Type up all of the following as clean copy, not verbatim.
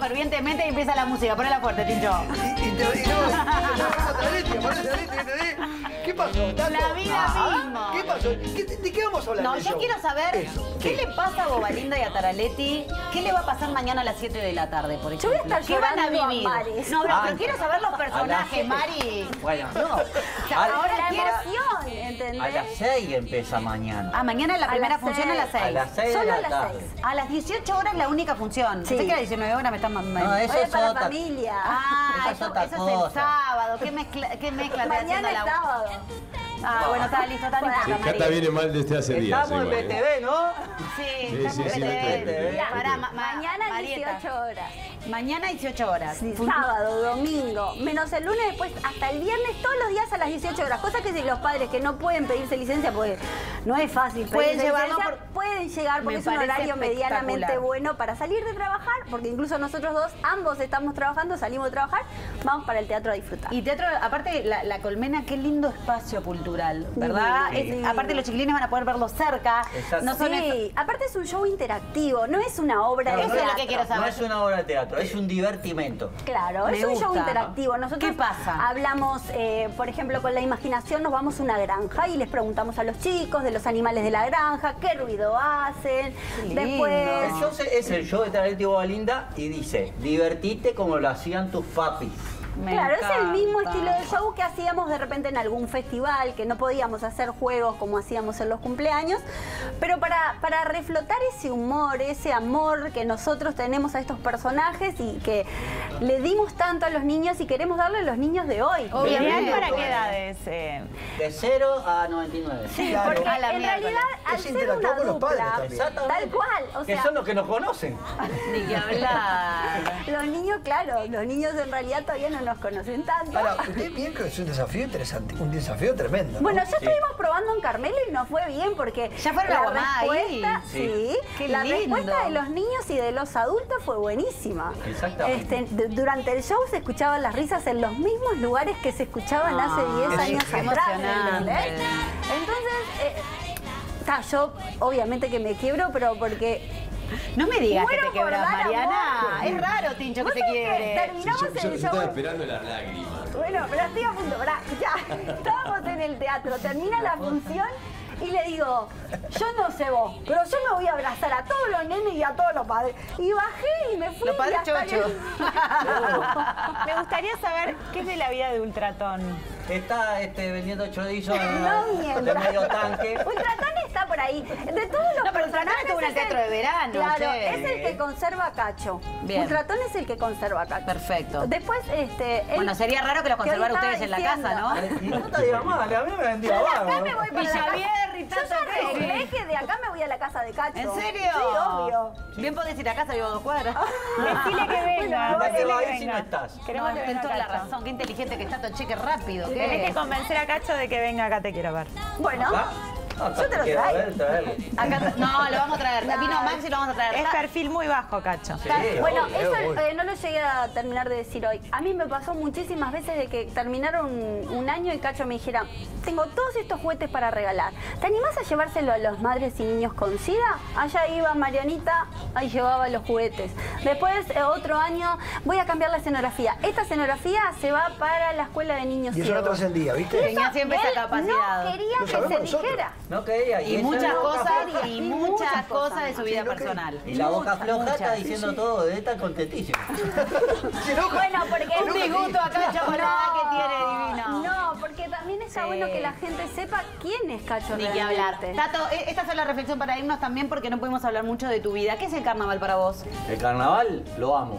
fervientemente y empieza la música. Ponela fuerte, Tincho. ¿Qué pasó, Tato? La vida misma. ¿Qué pasó? ¿De qué vamos a hablar? No, yo quiero saber qué le pasa a Bobalinda y a Taraletti. ¿Qué le va a pasar mañana a las 7 de la tarde, por ejemplo? Yo voy a estar ¿Qué van a llorando vivir? a mares. No, pero quiero saber los personajes, Mari. Bueno, no. Ahora La quiero... emoción, ¿entendés? A las 6 empieza mañana. Ah, mañana la primera las función a 6. las 6. A las 6 de Solo la a las tarde. 6. A las 18 horas la única función. Sí. Sé que a las 19 horas me están mandando. No, eso Hoy es es para la otra. familia. Ah, Esa es otra eso es el cosa. sábado. ¿Qué mezcla te haciendo Mañana es la... sábado. Ah, bueno, está listo, está listo. Sí, Cata viene mal desde hace días. Estamos en igual, BTV, ¿no? Sí, Sí, sí, BTV. BTV. Pará, Mañana Marieta. 18 horas. Mañana 18 horas. Sí, sábado, domingo, menos el lunes, después hasta el viernes, todos los días a las 18 horas. Cosa que si los padres que no pueden pedirse licencia, porque no es fácil Pueden pedirse llevarlo licencia, pueden llegar porque Me es un parece horario medianamente espectacular. bueno para salir de trabajar, porque incluso nosotros dos, ambos estamos trabajando, salimos de trabajar, vamos para el teatro a disfrutar. Y teatro, aparte, la Colmena, qué lindo espacio cultural, ¿verdad? Sí. Aparte, los chiquilines van a poder verlo cerca. Exacto. No son Sí, aparte es un show interactivo, no es una obra de Eso es lo teatro. que quiero saber. No es una obra de teatro, es un divertimento. Claro, Me es un show gusta. interactivo. Nosotros ¿Qué pasa? hablamos, por ejemplo, con la imaginación nos vamos a una granja y les preguntamos a los chicos de los animales de la granja, qué ruido hacen. lindo. Después... El show es el show de Taraletti y Bobalinda y dice, divertite como lo hacían tus papis. Claro, es el mismo encanta. estilo de show que hacíamos de repente en algún festival, que no podíamos hacer juegos como hacíamos en los cumpleaños, pero para reflotar ese humor, ese amor que nosotros tenemos a estos personajes y que le dimos tanto a los niños y queremos darle a los niños de hoy. Obviamente. ¿Para qué edades? De 0 a 99. Sí, Claro. porque A la en miércoles. realidad al Es ser interactuar una con los padres dupla, también. Exactamente. tal cual, o Que sea, son los que nos conocen. Ni que hablar. los niños, claro, los niños en realidad todavía no nos conocen tanto. Ahora, ustedes bien que es un desafío interesante, un desafío tremendo, ¿no? Bueno, ya estuvimos probando en Carmelo y nos fue bien porque ¿Ya fueron a la Guamá ahí? respuesta, sí, Qué la lindo. respuesta de los niños y de los adultos fue buenísima. Exactamente. Durante el show se escuchaban las risas en los mismos lugares que se escuchaban hace 10 años qué atrás. emocionante. ¿entendés? Entonces, yo obviamente que me quiebro, pero porque... No me digas que Muero te quebras, por dar Mariana. amor. Es raro, Tincho, que ¿Vos se sabés que quiebre. terminamos yo el estaba show? esperando las lágrimas. Bueno, pero estoy a punto, ya, estábamos en el teatro, termina la función y le digo, yo no sé vos, pero yo me voy a abrazar a todos los nenes y a todos los padres. Y bajé y me fui. Los padres y hasta chochos. Me gustaría saber qué es de la vida de Ultratón. Está vendiendo chorizos No de mientas. medio tanque. Ultratón está por ahí. De todos los No, pero Ultratón personajes estuvo en el es teatro de verano, Claro, che. es el que conserva a Cacho. Bien. Ultratón es el que conserva a Cacho. Perfecto. Después, él- Bueno, sería raro que los hoy conservara estaba ustedes en la diciendo- casa, ¿no? Y no te digas mal, a mí me vendía Acá bárbaro. me voy para la casa. Villavier y Yo Tato ya Crespi. arreglé que de acá me voy a la casa de Cacho. ¿En serio? Sí, obvio. Bien podés ir a casa, vivo a 2 cuadras. Decile que venga. Bueno, ¿Para qué decile va a que ir si no venga. estás? Queremos No, que tenés venga toda la Cacho. razón. Qué inteligente que está, todo cheque rápido. ¿Qué? Tenés que convencer a Cacho de que venga acá, te quiero ver. Bueno, ¿Acá? yo te lo traigo. Traerlo. Acá, no, lo vamos a traer. No. Vino Max y lo vamos a traer. Es perfil muy bajo, Cacho. Sí, Bueno, obvio, eso obvio. no lo llegué a terminar de decir hoy. A mí me pasó muchísimas veces de que terminaron un año y Cacho me dijera, tengo todos estos juguetes para regalar. ¿Te animás a llevárselo a los madres y niños con SIDA? Allá iba Marianita, ahí llevaba los juguetes. Después, otro año, voy a cambiar la escenografía. Esta escenografía se va para la escuela de niños Y eso no ciegos. trascendía, ¿viste? Tenía siempre esa Él capacidad. no quería Lo que sabemos se nosotros. dijera. No quería. Y esa muchas es la boca cosas, floja. y Y muchas muchas cosas cosas. de su vida Sí, lo que- personal. Y la boca floja muchas. está diciendo todo, de esta contentísima. Se enoja. Bueno, porque... Un disgusto acá, chocolate que tiene divino. No, porque también está bueno que la gente sepa quién es Cacho Ni que hablar. realmente. Tato, esta es la reflexión para irnos también porque no pudimos hablar mucho de tu vida. ¿Qué es el carnaval para vos? El carnaval lo amo.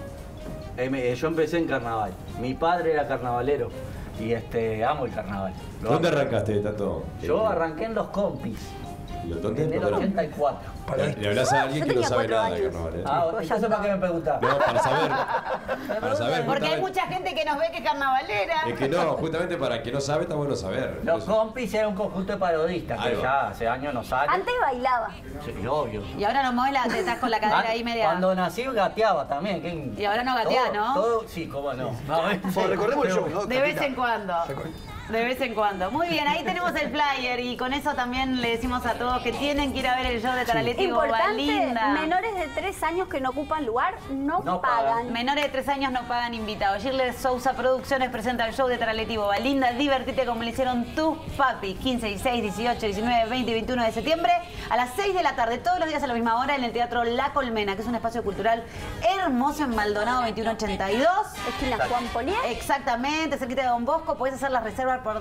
Yo empecé en carnaval. Mi padre era carnavalero y amo el carnaval. Lo ¿Dónde amo. arrancaste, Tato? Yo arranqué en los compis, ¿Dónde? en el 84. Le hablas a alguien Yo que no tenía sabe 4 nada de años. carnaval, ¿eh? Ah, entonces ¿para qué me preguntás? No, para saber. Para saber. Porque hay justamente. mucha gente que nos ve que es carnavalera. Es que no, justamente para quien no sabe está bueno saber. Los compis era un conjunto de parodistas Ahí que va. ya hace años no salen. Antes bailaba. Sí, obvio. Y ahora no mueves te estás con la cadera ahí media. Cuando nací gateaba también. ¿quién? Y ahora no gateás, Todo- ¿no? todo- sí, cómo no. No, Recordemos el show, ¿no? De vez en cuando. De vez en cuando. Muy bien, ahí tenemos el flyer y con eso también le decimos a todos que tienen que ir a ver el show de Taraletti y Importante, Bobalinda. menores de 3 años que no ocupan lugar no pagan. Menores de 3 años no pagan invitados. Gilles Sousa Producciones presenta el show de Taraletti y Bobalinda. Divertite como le hicieron tus papis. 15, 16, 18, 19, 20 y 21 de septiembre a las 6 de la tarde, todos los días a la misma hora en el Teatro La Colmena, que es un espacio cultural hermoso en Maldonado 2182. Esquina Juan Polié. Exactamente, cerquita de Don Bosco. Podés hacer las reservas por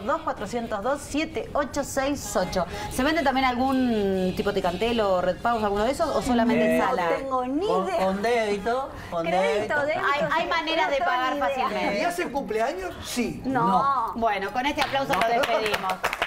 2402-7868. ¿Se vende también algún tipo de cantel o Red Pause, alguno de esos, o solamente en sala? No tengo ni idea. Con débito. Crédito, débito, Hay maneras de no tengo pagar ni idea. fácilmente. ¿Y hacen cumpleaños? Sí. No. Bueno, con este aplauso lo despedimos.